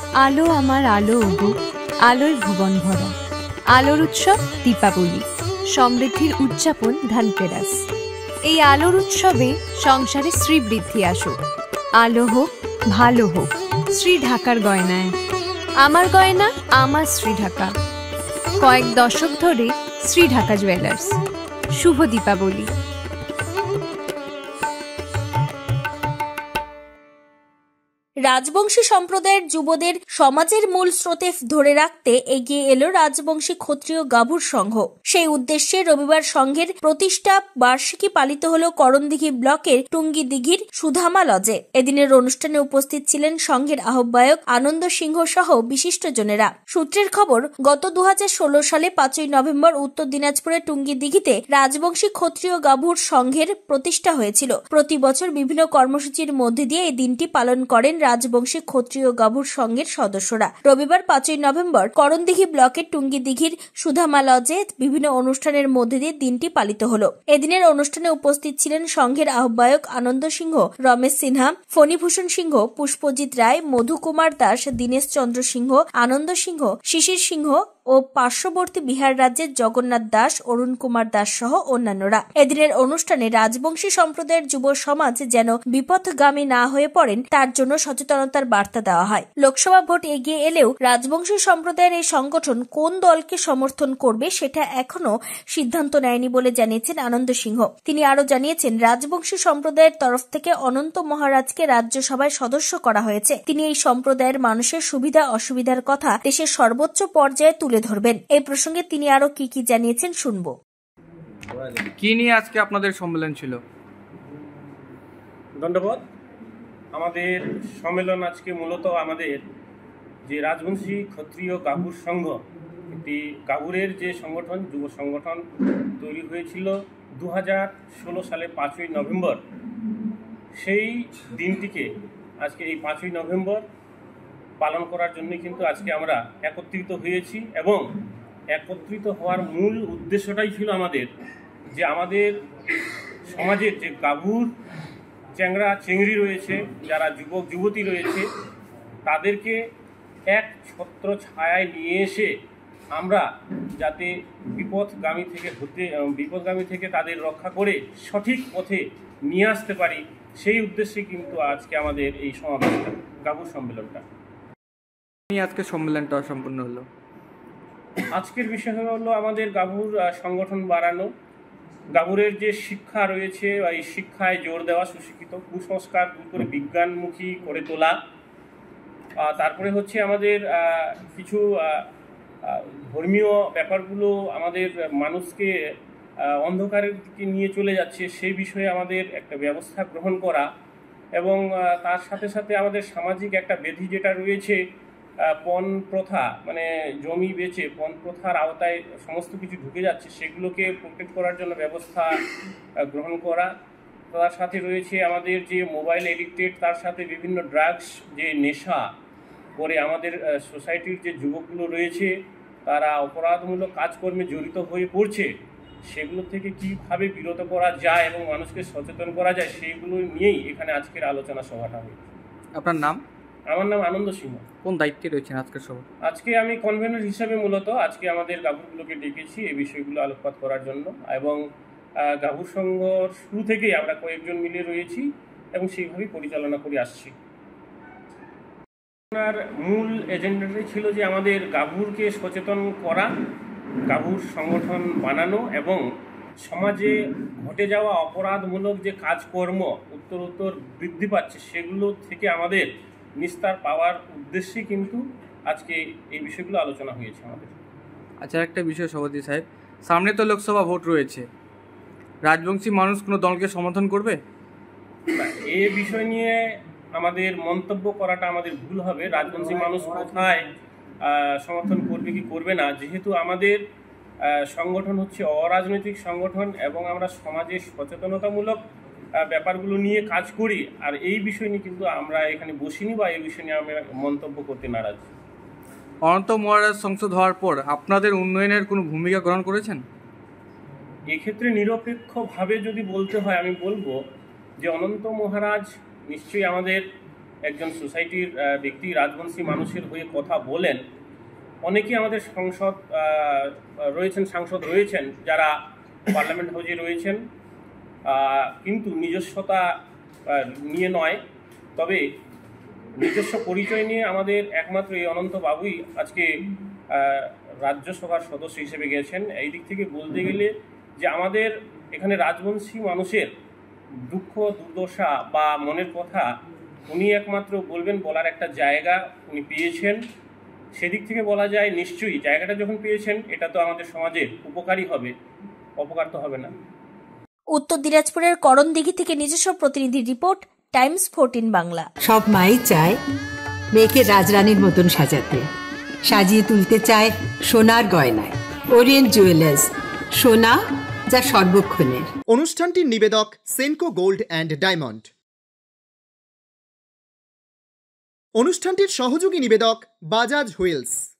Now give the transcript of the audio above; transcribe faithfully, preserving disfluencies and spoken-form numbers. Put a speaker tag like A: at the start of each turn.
A: আলো আমার আলো ওগো, আলোয় ভুবন ভরা। আলোর উৎসব দীপাবলি, সমৃদ্ধির উদযাপন ধনতেরাস। এই আলোর উৎসবে সংসারে শ্রীবৃদ্ধি আসুক। আলো হোক, ভালো হোক, শ্রী ঢাকার গয়নায়। আমার গয়না, আমার শ্রী ঢাকা। কয়েক দশক ধরে শ্রী ঢাকা জুয়েলার্স। শুভ দীপাবলি।
B: রাজবংশী সম্প্রদায়ের যুবদের সমাজের মূল স্রোতে ধরে রাখতে এগিয়ে এলো রাজবংশী ক্ষত্রিয় গাভুর সংঘ। সেই উদ্দেশ্যে রবিবার সংঘের প্রতিষ্ঠা বার্ষিকী পালিত হল করণদিঘি ব্লকের টুঙ্গিদিঘির সুধামা লজে। এদিনের অনুষ্ঠানে উপস্থিত ছিলেন সংঘের আহ্বায়ক আনন্দ সিংহ সহ বিশিষ্টজনেরা। সূত্রের খবর, গত দু হাজার ষোলো সালে পাঁচই নভেম্বর উত্তর দিনাজপুরের টুঙ্গিদিঘিতে রাজবংশী ক্ষত্রিয় গাভুর সংঘের প্রতিষ্ঠা হয়েছিল। প্রতি বছর বিভিন্ন কর্মসূচির মধ্যে দিয়ে এই দিনটি পালন করেন রাজবংশী ক্ষত্রিয় গাভুর সংঘের সদস্যরা। রবিবার পাঁচই নভেম্বর করণদিঘি ব্লকের টুঙ্গিদিঘির সুধামা লজে বিভিন্ন অনুষ্ঠানের মধ্যে দিয়ে দিনটি পালিত হলো। এদিনের অনুষ্ঠানে উপস্থিত ছিলেন সংঘের আহ্বায়ক আনন্দ সিংহ, রমেশ সিনহা, ফণীভূষণ সিংহ, পুষ্পজিৎ রায়, মধু কুমার দাস, দীনেশ চন্দ্র সিংহ, আনন্দ সিংহ, শিশির সিংহ ও পার্শ্ববর্তী বিহার রাজ্যের জগন্নাথ দাস, অরুণ কুমার দাস সহ অন্যান্যরা। এদিনের অনুষ্ঠানে রাজবংশী সম্প্রদায়ের যুব সমাজ যেন বিপথগামী না হয়ে পড়েন তার জন্য সচেতনতার বার্তা দেওয়া হয়। লোকসভা ভোট এগিয়ে এলেও রাজবংশী সম্প্রদায়ের এই সংগঠন কোন দলকে সমর্থন করবে সেটা এখনো সিদ্ধান্ত নেয়নি বলে জানিয়েছেন আনন্দ সিংহ। তিনি আরো জানিয়েছেন, রাজবংশী সম্প্রদায়ের তরফ থেকে অনন্ত মহারাজকে রাজ্যসভায় সদস্য করা হয়েছে। তিনি এই সম্প্রদায়ের মানুষের সুবিধা অসুবিধার কথা দেশের সর্বোচ্চ পর্যায়ে তুলে ধরবেন। এই প্রসঙ্গে তিনি আরো কি কি জানিয়েছেন শুনবো।
C: কি নিয়ে আজকে আপনাদের সম্মেলন ছিল?
D: ধন্যবাদ। আমাদের সম্মেলন আজকে মূলত আমাদের যে রাজবংশী ক্ষত্রিয় গাভুর সংঘ, একটি গাভুরের যে সংগঠন, যুব সংগঠন তৈরি হয়েছিল দু হাজার ষোলো সালে পাঁচই নভেম্বর। সেই দিনটিকে আজকে এই পাঁচই নভেম্বর পালন করার জন্য কিন্তু আজকে আমরা একত্রিত হয়েছি এবং একত্রিত হওয়ার মূল উদ্দেশ্যটাই ছিল আমাদের যে আমাদের সমাজের যে গাভুর চ্যাংড়া চেংড়ি রয়েছে, যারা যুবক যুবতী রয়েছে, তাদেরকে এক ছত্র ছায়ায় নিয়ে এসে আমরা যাতে বিপদগামী থেকে হতে বিপদগামী থেকে তাদের রক্ষা করে সঠিক পথে নিয়ে আসতে পারি, সেই উদ্দেশ্যে কিন্তু আজকে আমাদের এই সমাবেশটা, গাভুর সম্মেলনটা।
C: আজকে সম্মেলনটা সম্পূর্ণ হলো।
D: আজকের বিষয় হলো আমাদের গাভুর সংগঠন বাড়ানো, গাভুরের যে শিক্ষা রয়েছে এই শিক্ষায় জোর দেওয়া, সুশিক্ষিত, কুসংস্কার দূর করে বিজ্ঞানমুখী করে তোলা। তারপরে হচ্ছে আমাদের কিছু ধর্মীয় ব্যাপারগুলো আমাদের মানুষকে অন্ধকারের দিকে নিয়ে চলে যাচ্ছে, সেই বিষয়ে আমাদের একটা ব্যবস্থা গ্রহণ করা এবং তার সাথে সাথে আমাদের সামাজিক একটা ব্যাধি যেটা রয়েছে পণ প্রথা, মানে জমি বেচে পণ প্রথার আওতায় সমস্ত কিছু ঢুকে যাচ্ছে, সেগুলোকে প্রোটেক্ট করার জন্য ব্যবস্থা গ্রহণ করা। তার সাথে রয়েছে আমাদের যে মোবাইল এডিক্টেড, তার সাথে বিভিন্ন ড্রাগস যে নেশা করে আমাদের সোসাইটির যে যুবকগুলো রয়েছে তারা অপরাধমূলক কাজকর্মে জড়িত হয়ে পড়ছে, সেগুলো থেকে কীভাবে বিরত করা যায় এবং মানুষকে সচেতন করা যায়, সেইগুলো নিয়েই এখানে আজকের আলোচনা সভাটা হয়েছে।
C: আপনার নাম?
D: আমার নাম আনন্দ সিংহ।
C: কোন দায়িত্বে রয়েছেন আজকের সভা?
D: আজকে আমি কনভেনর হিসাবে মূলত আজকে আমাদের গাভুরগুলোকে ডেকেছি এই বিষয়গুলো আলোকপাত করার জন্য এবং গাভুর সংঘ শুরু থেকেই আমরা কয়েকজন মিলে রয়েছি এবং সেইভাবেই পরিচালনা করে আসছি। আপনার মূল এজেন্ডাটাই ছিল যে আমাদের গাভুরকে সচেতন করা, গাভুর সংগঠন বানানো এবং সমাজে ঘটে যাওয়া অপরাধমূলক যে কাজকর্ম উত্তর উত্তর বৃদ্ধি পাচ্ছে সেগুলো থেকে আমাদের নিস্তার পাওয়ার উদ্দেশ্যে কিন্তু আজকে এই বিষয়গুলো আলোচনা হয়েছে আমাদের।
C: আচ্ছা, একটা বিষয় সভাপতি সাহেব, সামনে তো লোকসভা ভোট রয়েছে, রাজবংশী মানুষ কোনো দলকে সমর্থন করবে?
D: এই বিষয় নিয়ে আমাদের মন্তব্য করাটা আমাদের ভুল হবে। রাজবংশী মানুষ কোথায় সমর্থন করবে কি করবে না, যেহেতু আমাদের সংগঠন হচ্ছে অরাজনৈতিক সংগঠন এবং আমরা সমাজে সচেতনতামূলক ব্যাপারগুলো নিয়ে কাজ করি, আর এই বিষয় নিয়ে কিন্তু আমরা এখানে বসিনি বা এই বিষয় নিয়ে আমরা মন্তব্য করতে নারাজ।
C: অনন্ত মহারাজ সংসদ হওয়ার পর আপনাদের উন্নয়নের কোনো ভূমিকা গ্রহণ করেছেন?
D: এক্ষেত্রে নিরপেক্ষভাবে যদি বলতে হয় আমি বলবো যে অনন্ত মহারাজ নিশ্চয়ই আমাদের একজন সোসাইটির ব্যক্তি রাজবংশী মানুষের হয়ে কথা বলেন। অনেকেই আমাদের সংসদ রয়েছেন সাংসদ রয়েছেন যারা পার্লামেন্ট হাউসে রয়েছেন, কিন্তু নিজস্বতা নিয়ে নয়, তবে নিজস্ব পরিচয় নিয়ে আমাদের একমাত্র এই অনন্ত বাবুই আজকে রাজ্যসভার সদস্য হিসেবে গেছেন। এই দিক থেকে বলতে গেলে যে আমাদের এখানে রাজবংশী মানুষের দুঃখ দুর্দশা বা মনের কথা উনি একমাত্র বলবেন, বলার একটা জায়গা উনি পেয়েছেন। সেদিক থেকে বলা যায় নিশ্চয়ই জায়গাটা যখন পেয়েছেন এটা তো আমাদের সমাজের উপকারী হবে, অপকার তো হবে না।
B: উত্তর দিনাজপুরের করণদিঘি থেকে নিজস্ব প্রতিনিধি রিপোর্ট, টাইমস ফোরটিন বাংলা।
E: সব মাই চায় মেয়েকে রাজরানীর মতন সাজাতে, সাজিয়ে তুলতে চায় সোনার গয়নায়। ওরিয়েন্ট জুয়েলার্স, সোনা যা সর্বক্ষণের।
F: অনুষ্ঠানটির নিবেদক সেনকো গোল্ড অ্যান্ড ডায়মন্ড। অনুষ্ঠানটির সহযোগী নিবেদক বাজাজ হুইলস।